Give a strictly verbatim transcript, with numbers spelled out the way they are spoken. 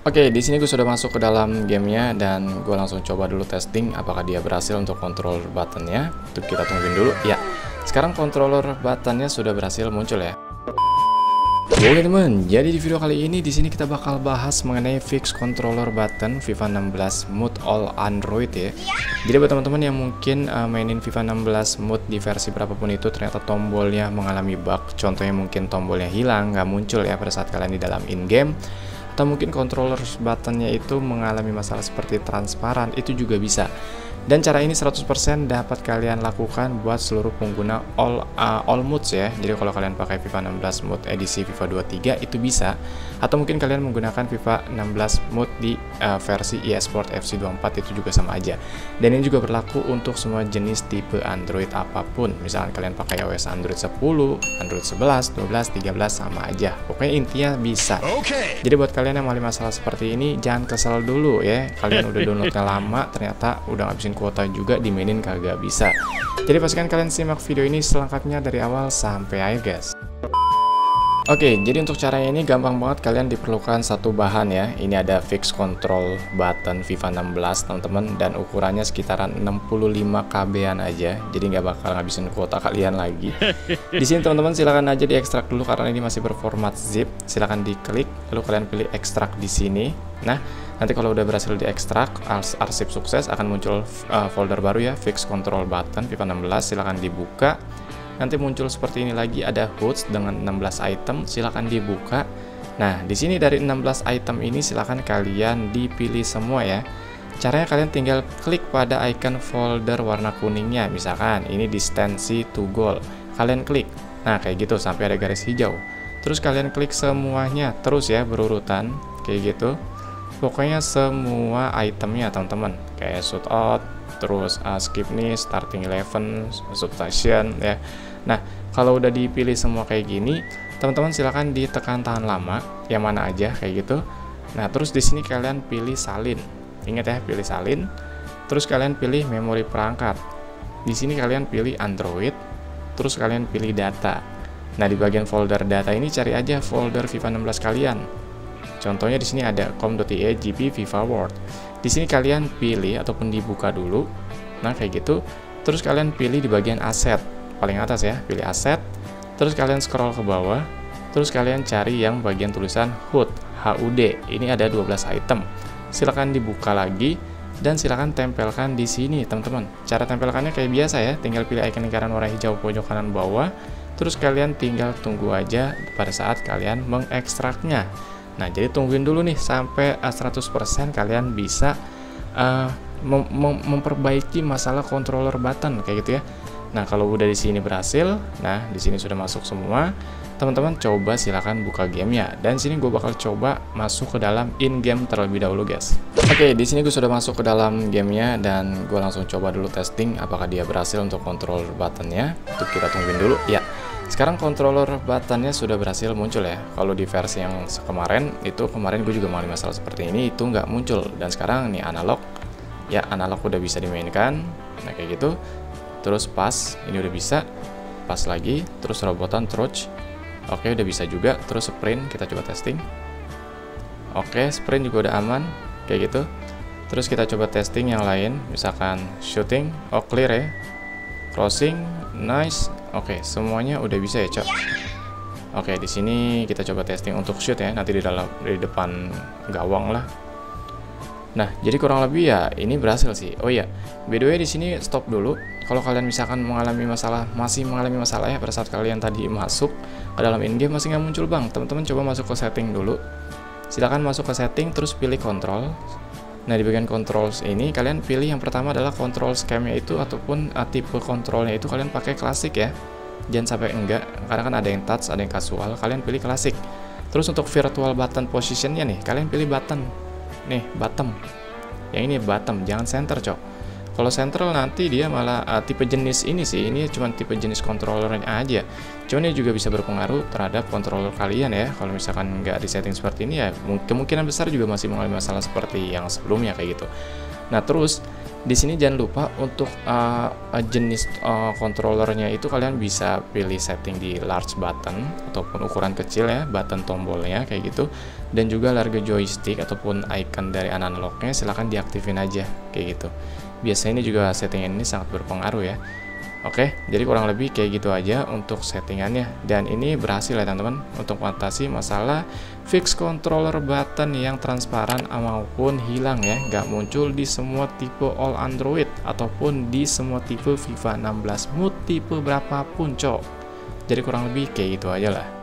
Oke, di sini gue sudah masuk ke dalam gamenya dan gue langsung coba dulu testing apakah dia berhasil untuk controller buttonnya. Itu kita tungguin dulu. Ya, sekarang controller buttonnya sudah berhasil muncul ya. Oke teman, jadi di video kali ini di sini kita bakal bahas mengenai fix controller button FIFA enam belas Mode All Android ya. Jadi buat teman-teman yang mungkin uh, mainin FIFA enam belas Mode di versi berapapun itu ternyata tombolnya mengalami bug, contohnya mungkin tombolnya hilang, nggak muncul ya pada saat kalian di dalam in-game, atau mungkin controller buttonnya itu mengalami masalah seperti transparan, itu juga bisa. Dan cara ini seratus persen dapat kalian lakukan buat seluruh pengguna all uh, all modes ya. Jadi kalau kalian pakai FIFA enam belas mode edisi FIFA dua puluh tiga itu bisa, atau mungkin kalian menggunakan FIFA enam belas mode di uh, versi eSport F C dua puluh empat itu juga sama aja. Dan ini juga berlaku untuk semua jenis tipe Android apapun. Misalkan kalian pakai O S Android sepuluh, Android sebelas, dua belas, tiga belas sama aja. Pokoknya intinya bisa. Okay. Jadi buat kalian yang mengalami masalah seperti ini jangan kesel dulu ya. Kalian udah downloadnya lama ternyata udah ngabisin kuota juga dimainin kagak bisa. Jadi pastikan kalian simak video ini selengkapnya dari awal sampai akhir guys. Oke, jadi untuk caranya ini gampang banget, kalian diperlukan satu bahan ya. Ini ada fix control button FIFA enam belas teman-teman, dan ukurannya sekitaran enam puluh lima kilobyte-an aja. Jadi nggak bakal ngabisin kuota kalian lagi. Di sini teman-teman silakan aja diekstrak dulu karena ini masih berformat zip. Silakan diklik, lalu kalian pilih ekstrak di sini. Nah, nanti kalau udah berhasil diekstrak, arsip sukses akan muncul uh, folder baru ya, fix control button FIFA enam belas. Silakan dibuka. Nanti muncul seperti ini lagi, ada hoods dengan enam belas item, silakan dibuka. Nah, di sini dari enam belas item ini silakan kalian dipilih semua ya. Caranya kalian tinggal klik pada icon folder warna kuningnya, misalkan ini distensi to goal. Kalian klik. Nah, kayak gitu sampai ada garis hijau. Terus kalian klik semuanya terus ya berurutan kayak gitu. Pokoknya semua itemnya teman-teman, kayak shoot out, terus uh, skip nih, starting eleven, substation ya. Nah, kalau udah dipilih semua kayak gini, teman-teman silahkan ditekan tahan lama, yang mana aja kayak gitu. Nah, terus di sini kalian pilih salin. Ingat ya, pilih salin. Terus kalian pilih memori perangkat. Di sini kalian pilih Android, terus kalian pilih data. Nah, di bagian folder data ini cari aja folder FIFA enam belas kalian. Contohnya di sini ada com.ie G P FIFA World. Di sini kalian pilih ataupun dibuka dulu. Nah, kayak gitu. Terus kalian pilih di bagian aset, paling atas ya, pilih aset. Terus kalian scroll ke bawah. Terus kalian cari yang bagian tulisan H U D, H U D. Ini ada dua belas item. Silakan dibuka lagi dan silakan tempelkan di sini, teman-teman. Cara tempelkannya kayak biasa ya, tinggal pilih icon lingkaran warna hijau pojok kanan bawah. Terus kalian tinggal tunggu aja pada saat kalian mengekstraknya. Nah, jadi tungguin dulu nih sampai seratus persen kalian bisa uh, mem mem memperbaiki masalah controller button kayak gitu ya. Nah, kalau udah di sini berhasil, nah di sini sudah masuk semua. Teman-teman coba silakan buka gamenya, dan sini gue bakal coba masuk ke dalam in game terlebih dahulu guys. Oke, di sini gue sudah masuk ke dalam gamenya dan gue langsung coba dulu testing apakah dia berhasil untuk controller buttonnya. Itu kita tungguin dulu ya. Sekarang controller buttonnya sudah berhasil muncul ya. Kalau di versi yang kemarin, itu kemarin gue juga mengalami masalah seperti ini, itu nggak muncul. Dan sekarang nih analog, ya analog udah bisa dimainkan. Nah kayak gitu. Terus pas, ini udah bisa. Pas lagi, terus robotan touch. Oke udah bisa juga. Terus sprint, kita coba testing. Oke sprint juga udah aman, kayak gitu. Terus kita coba testing yang lain, misalkan shooting, oh clear ya. Crossing, nice. Oke, semuanya udah bisa ya, Cok. Oke, di sini kita coba testing untuk shoot ya, nanti di dalam di depan gawang lah. Nah, jadi kurang lebih ya ini berhasil sih. Oh iya, by the way di sini stop dulu. Kalau kalian misalkan mengalami masalah, masih mengalami masalah ya pada saat kalian tadi masuk ke dalam in-game masih nggak muncul bang, teman-teman coba masuk ke setting dulu. Silakan masuk ke setting, terus pilih control. Nah, di bagian controls ini kalian pilih yang pertama adalah control scheme-nya itu ataupun uh, tipe kontrolnya itu kalian pakai klasik ya. Jangan sampai enggak, karena kan ada yang touch, ada yang casual, kalian pilih klasik. Terus untuk virtual button positionnya nih, kalian pilih button. Nih, bottom. Yang ini bottom, jangan center, Cok. Kalau central nanti dia malah uh, tipe jenis ini sih, ini cuma tipe jenis controllernya aja. Cuman ini juga bisa berpengaruh terhadap controller kalian ya. Kalau misalkan nggak disetting seperti ini ya, kemungkinan besar juga masih mengalami masalah seperti yang sebelumnya kayak gitu. Nah terus Di sini jangan lupa untuk uh, uh, jenis uh, controllernya itu kalian bisa pilih setting di large button ataupun ukuran kecil ya, button tombolnya kayak gitu. Dan juga large joystick ataupun icon dari analognya silahkan diaktifin aja kayak gitu. Biasanya ini juga setting ini sangat berpengaruh ya. Oke, jadi kurang lebih kayak gitu aja untuk settingannya. Dan ini berhasil ya teman-teman untuk mengatasi masalah fix controller button yang transparan maupun hilang ya, nggak muncul di semua tipe all Android ataupun di semua tipe FIFA enam belas mood tipe berapapun cok. Jadi kurang lebih kayak gitu aja lah.